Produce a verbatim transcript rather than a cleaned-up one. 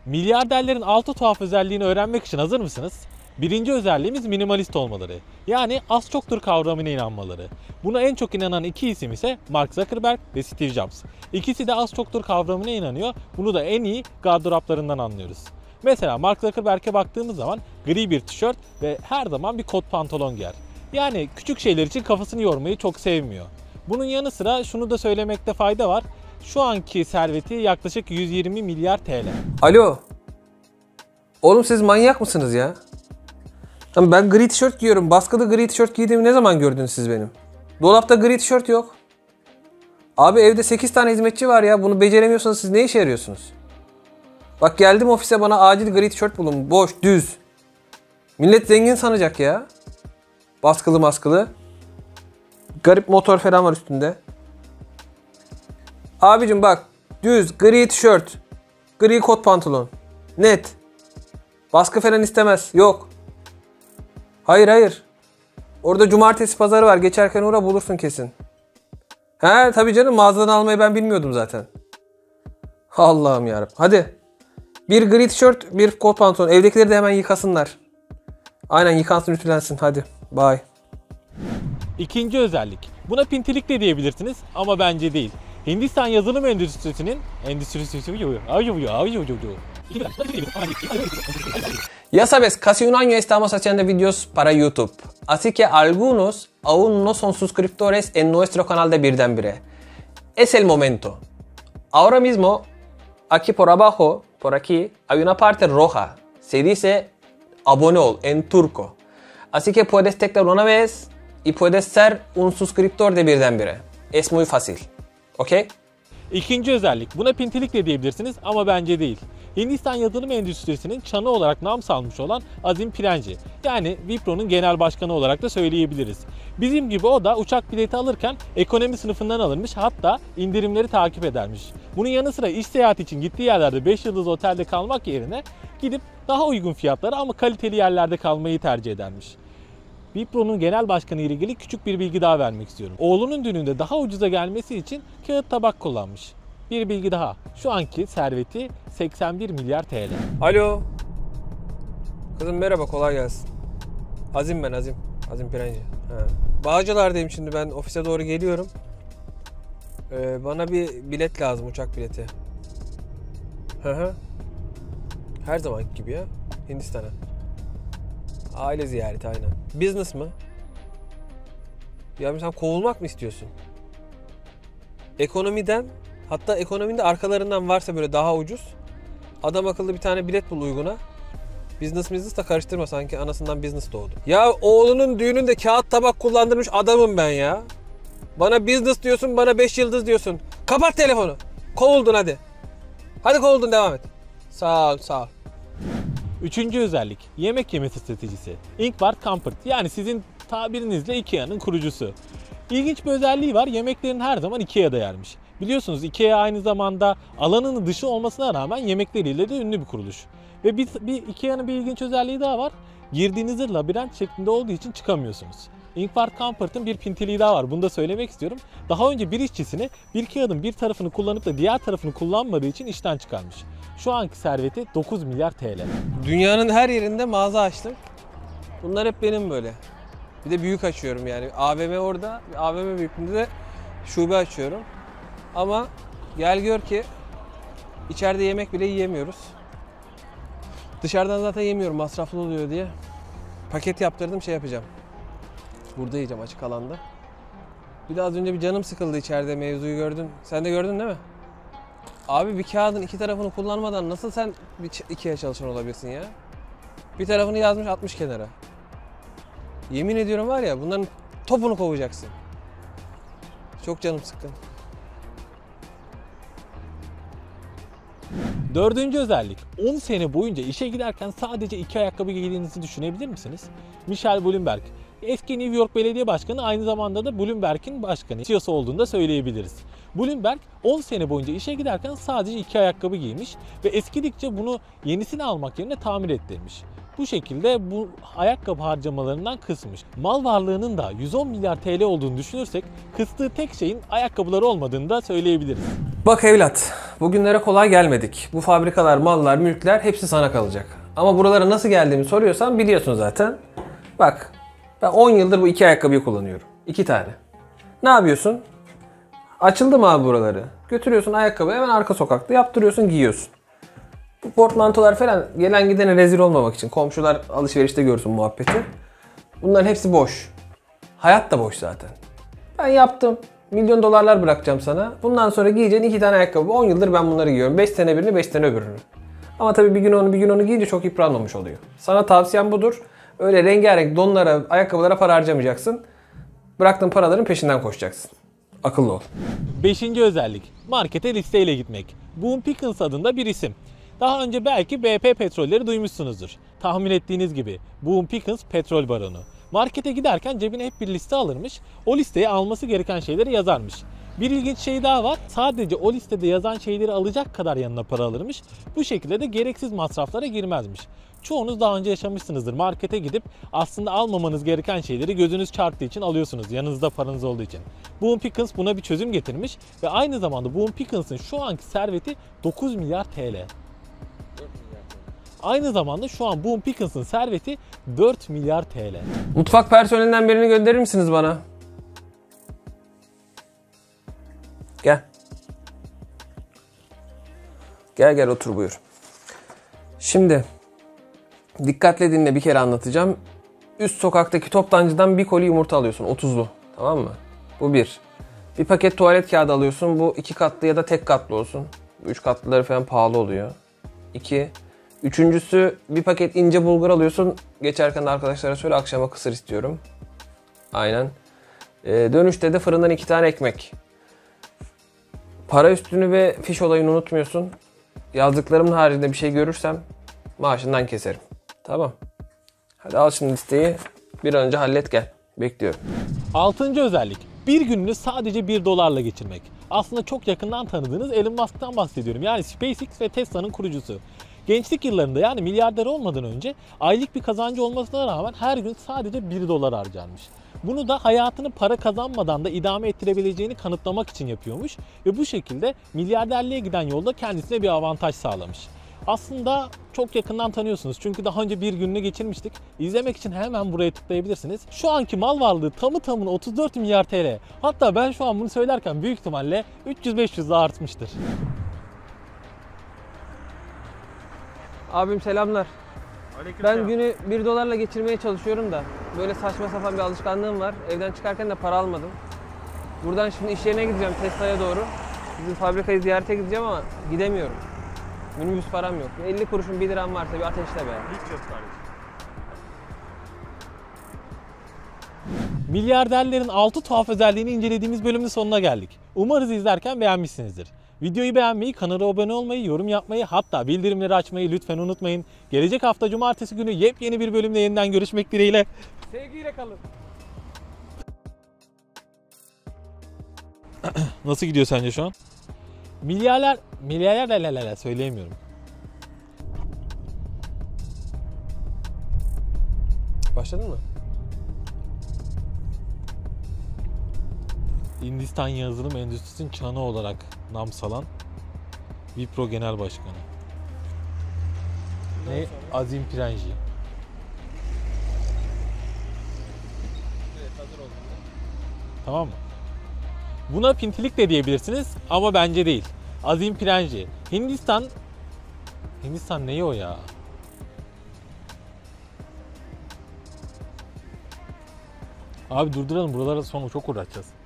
Milyarderlerin altı tuhaf özelliğini öğrenmek için hazır mısınız? Birinci özelliğimiz minimalist olmaları. Yani az çoktur kavramına inanmaları. Buna en çok inanan iki isim ise Mark Zuckerberg ve Steve Jobs. İkisi de az çoktur kavramına inanıyor. Bunu da en iyi gardıroplarından anlıyoruz. Mesela Mark Zuckerberg'e baktığımız zaman gri bir tişört ve her zaman bir kot pantolon giyer. Yani küçük şeyler için kafasını yormayı çok sevmiyor. Bunun yanı sıra şunu da söylemekte fayda var. Şu anki serveti yaklaşık yüz yirmi milyar T L. Alo. Oğlum siz manyak mısınız ya? Ben gri tişört giyiyorum. Baskılı gri tişört giydiğimi ne zaman gördünüz siz benim? Dolapta gri tişört yok. Abi evde sekiz tane hizmetçi var ya. Bunu beceremiyorsanız siz ne işe yarıyorsunuz? Bak geldim ofise, bana acil gri tişört bulun. Boş, düz. Millet zengin sanacak ya. Baskılı maskılı. Garip motor falan var üstünde. Abicim bak. Düz, gri tişört. Gri kot pantolon. Net. Baskı falan istemez. Yok. Hayır hayır. Orada cumartesi pazarı var. Geçerken uğra, bulursun kesin. He tabii canım, mağazadan almayı ben bilmiyordum zaten. Allah'ım yarabbim. Hadi. Bir gri tişört, bir kot pantolon. Evdekileri de hemen yıkasınlar. Aynen, yıkansın, ütülensin. Hadi. Bye. İkinci özellik. Buna pintilik de diyebilirsiniz ama bence değil. Hindistan yazılım endüstrisinin endüstrisi Ya sabes, casi un año estamos haciendo videos para YouTube. Así que algunos aún no son suscriptores en nuestro canal de Birdenbire. Es el momento. Ahora mismo, aquí por abajo, por aquí, hay una parte roja. Se dice abone ol en turco. Así que puedes teclar una vez y puedes ser un suscriptor de Birdenbire. Es muy fácil. ¿Ok? İkinci özellik. Buna pintilik de diyebilirsiniz ama bence değil. Hindistan yazılım endüstrisinin çanı olarak nam salmış olan Azim Pirenci. Yani Wipro'nun genel başkanı olarak da söyleyebiliriz. Bizim gibi o da uçak bileti alırken ekonomi sınıfından alınmış, hatta indirimleri takip edermiş. Bunun yanı sıra iş seyahati için gittiği yerlerde beş yıldızlı otelde kalmak yerine gidip daha uygun fiyatlara ama kaliteli yerlerde kalmayı tercih edermiş. Wipro'nun genel başkanı ile ilgili küçük bir bilgi daha vermek istiyorum. Oğlunun düğününde daha ucuza gelmesi için kağıt tabak kullanmış. Bir bilgi daha. Şu anki serveti seksen bir milyar T L. Alo. Kızım merhaba, kolay gelsin. Azim ben, Azim. Azim Pirenci. Ha. Bağcılar'dayım şimdi, ben ofise doğru geliyorum. Ee, bana bir bilet lazım, uçak bileti. Hı hı. Her zamanki gibi ya. Hindistan'a. Aile ziyareti aynen. Business mı? Ya sen kovulmak mı istiyorsun? Ekonomiden, hatta ekonomide arkalarından varsa böyle daha ucuz. Adam akıllı bir tane bilet bul uyguna. Business business da karıştırma, sanki anasından business doğdu. Ya oğlunun düğününde kağıt tabak kullandırmış adamım ben ya. Bana business diyorsun, bana beş yıldız diyorsun. Kapat telefonu. Kovuldun hadi. Hadi kovuldun, devam et. Sağ ol, sağ ol. Üçüncü özellik. Yemek yemesi stratejisi. Ingvar Kamprad, yani sizin tabirinizle IKEA'nın kurucusu. İlginç bir özelliği var. Yemeklerini her zaman IKEA'da yermiş. Biliyorsunuz IKEA aynı zamanda alanının dışı olmasına rağmen yemekleriyle de ünlü bir kuruluş. Ve bir, bir IKEA'nın bir ilginç özelliği daha var. Girdiğinizde labirent şeklinde olduğu için çıkamıyorsunuz. Ingvar Kamprad'ın bir pintiliği daha var. Bunu da söylemek istiyorum. Daha önce bir işçisini bir kağıdın bir tarafını kullanıp da diğer tarafını kullanmadığı için işten çıkarmış. Şu anki serveti dokuz milyar T L. Dünyanın her yerinde mağaza açtım. Bunlar hep benim böyle. Bir de büyük açıyorum yani. A V M orada, A V M büyüklüğünde de şube açıyorum. Ama gel gör ki içeride yemek bile yiyemiyoruz. Dışarıdan zaten yemiyorum, masraflı oluyor diye. Paket yaptırdım, şey yapacağım. Burada yiyeceğim, açık alanda. Bir de az önce bir canım sıkıldı içeride, mevzuyu gördün. Sen de gördün değil mi? Abi bir kağıdın iki tarafını kullanmadan nasıl sen bir IKEA çalışan olabilirsin ya? Bir tarafını yazmış atmış kenara. Yemin ediyorum var ya, bunların topunu kovacaksın. Çok canım sıkkın. Dördüncü özellik. on sene boyunca işe giderken sadece iki ayakkabı giydiğinizi düşünebilir misiniz? Michelle Bloomberg. Eski New York Belediye Başkanı, aynı zamanda da Bloomberg'in başkanı, C E O'su olduğunu da söyleyebiliriz. Bloomberg on sene boyunca işe giderken sadece iki ayakkabı giymiş ve eskidikçe bunu yenisini almak yerine tamir ettirmiş. Bu şekilde bu ayakkabı harcamalarından kısmış. Mal varlığının da yüz on milyar T L olduğunu düşünürsek kıstığı tek şeyin ayakkabıları olmadığını da söyleyebiliriz. Bak evlat, bugünlere kolay gelmedik. Bu fabrikalar, mallar, mülkler hepsi sana kalacak. Ama buralara nasıl geldiğimi soruyorsan biliyorsun zaten. Bak, ben on yıldır bu iki ayakkabıyı kullanıyorum. İki tane. Ne yapıyorsun? Açıldı mı abi buraları? Götürüyorsun ayakkabıyı hemen arka sokakta yaptırıyorsun, giyiyorsun. Bu portmantolar falan gelen gidene rezil olmamak için. Komşular alışverişte görsün muhabbeti. Bunların hepsi boş. Hayat da boş zaten. Ben yaptım. Milyon dolarlar bırakacağım sana. Bundan sonra giyeceğin iki tane ayakkabı. on yıldır ben bunları giyiyorum. beş sene birini, beş sene öbürünü. Ama tabii bir gün onu bir gün onu giyince çok yıpranmamış oluyor. Sana tavsiyem budur. Öyle rengarenk donlara, ayakkabılara para harcamayacaksın. Bıraktığın paraların peşinden koşacaksın. Akıllı ol. Beşinci özellik, markete listeyle gitmek. Boone Pickens adında bir isim. Daha önce belki B P petrolleri duymuşsunuzdur. Tahmin ettiğiniz gibi Boone Pickens petrol baronu. Markete giderken cebine hep bir liste alırmış. O listeye alması gereken şeyleri yazarmış. Bir ilginç şey daha var. Sadece o listede yazan şeyleri alacak kadar yanına para alırmış. Bu şekilde de gereksiz masraflara girmezmiş. Çoğunuz daha önce yaşamışsınızdır. Markete gidip aslında almamanız gereken şeyleri gözünüz çarptığı için alıyorsunuz. Yanınızda paranız olduğu için. Boone Pickens buna bir çözüm getirmiş ve aynı zamanda Boone Pickens'ın şu anki serveti dokuz milyar T L. Aynı zamanda şu an Boone Pickens'ın serveti dört milyar T L. Mutfak personelinden birini gönderir misiniz bana? Gel. Gel gel otur buyur. Şimdi dikkatle dinle, bir kere anlatacağım. Üst sokaktaki toptancıdan bir koli yumurta alıyorsun, otuzlu. Tamam mı? Bu bir. Bir paket tuvalet kağıdı alıyorsun. Bu iki katlı ya da tek katlı olsun. Üç katlıları falan pahalı oluyor. İki. Üçüncüsü bir paket ince bulgur alıyorsun. Geçerken de arkadaşlara söyle akşama kısır istiyorum. Aynen. Ee, dönüşte de fırından iki tane ekmek. Para üstünü ve fiş olayını unutmuyorsun. Yazdıklarımın haricinde bir şey görürsem maaşından keserim. Tamam. Hadi al şimdi listeyi. Bir an önce hallet gel. Bekliyorum. Altıncı özellik. Bir gününü sadece bir dolarla geçirmek. Aslında çok yakından tanıdığınız Elon Musk'tan bahsediyorum. Yani SpaceX ve Tesla'nın kurucusu. Gençlik yıllarında, yani milyarder olmadan önce aylık bir kazancı olmasına rağmen her gün sadece bir dolar harcarmış. Bunu da hayatını para kazanmadan da idame ettirebileceğini kanıtlamak için yapıyormuş ve bu şekilde milyarderliğe giden yolda kendisine bir avantaj sağlamış. Aslında çok yakından tanıyorsunuz çünkü daha önce bir gününü geçirmiştik. İzlemek için hemen buraya tıklayabilirsiniz. Şu anki mal varlığı tamı tamına otuz dört milyar T L. Hatta ben şu an bunu söylerken büyük ihtimalle üç yüz beş yüz daha artmıştır. Abim selamlar. Ben günü bir dolarla geçirmeye çalışıyorum da böyle saçma sapan bir alışkanlığım var. Evden çıkarken de para almadım. Buradan şimdi iş yerine gideceğim, Tesla'ya doğru. Bizim fabrikayı ziyarete gideceğim ama gidemiyorum. Minibüs param yok. elli kuruşun bir liram varsa bir ateşle be. Hiç yok kardeşim. Milyarderlerin altı tuhaf özelliğini incelediğimiz bölümün sonuna geldik. Umarız izlerken beğenmişsinizdir. Videoyu beğenmeyi, kanala abone olmayı, yorum yapmayı, hatta bildirimleri açmayı lütfen unutmayın. Gelecek hafta cumartesi günü yepyeni bir bölümde yeniden görüşmek dileğiyle. Sevgiyle kalın. Nasıl gidiyor sence şu an? Milyarlar, milyarlar lalala söyleyemiyorum. Başladın mı? Hindistan yazılım endüstrisinin çanı olarak nam salan Wipro Genel Başkanı. Ne? Azim Piranji. Evet, hazır oldum. Tamam mı? Buna pintilik de diyebilirsiniz ama bence değil. Azim Piranji. Hindistan... Hindistan neyi o ya? Abi durduralım, buralara sonra çok uğraşacağız.